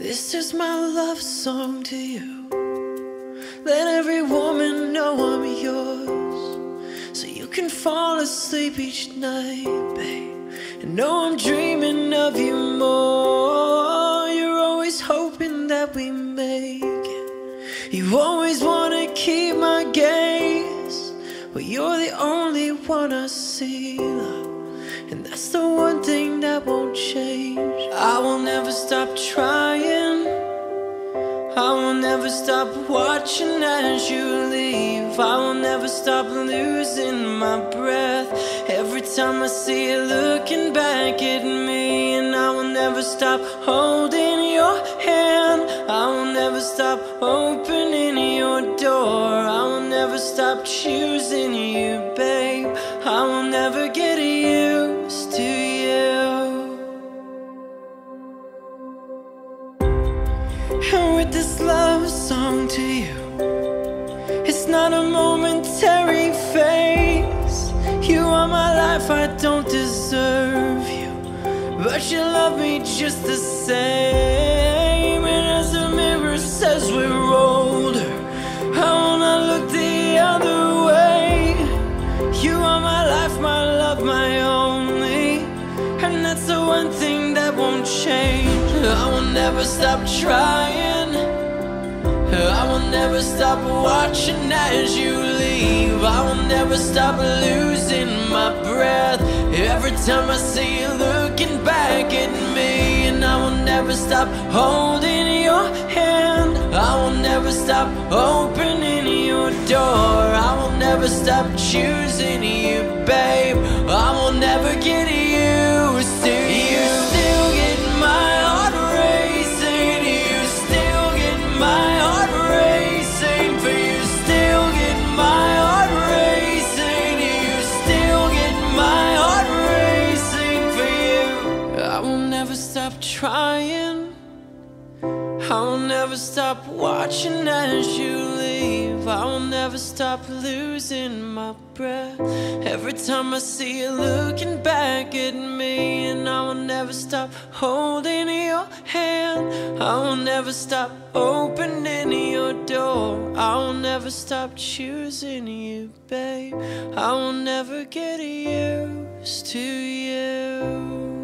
This is my love song to you. Let every woman know I'm yours, so you can fall asleep each night, babe, and know I'm dreaming of you more. You're always hoping that we make it. You always wanna keep my gaze. Well, you're the only one I see, love, and that's the one thing that won't change. I will never stop trying. I will never stop watching as you leave. I will never stop losing my breath every time I see you looking back at me. And I will never stop holding your hand. I will never stop opening your door. I will never stop choosing you, babe. I will never get used to you. And with this love song to you, it's not a momentary phase. You are my life, I don't deserve you, but you love me just the same. And as the mirror says we're older, I wanna look the other way. You are my life, my love, my only, and that's the one thing that won't change. I will never stop trying. I will never stop watching as you leave. I will never stop losing my breath every time I see you looking back at me. And I will never stop holding your hand. I will never stop opening your door. I will never stop choosing you, babe. I will never get used to you. Still get my heart racing. You still get my heart racing. For you still get my heart racing. You still get my heart racing for you. I will never stop trying. I will never stop watching as you leave. I will never stop losing my breath every time I see you looking back at me. And I will never stop holding your hand. I will never stop opening your door. I will never stop choosing you, babe. I will never get used to you.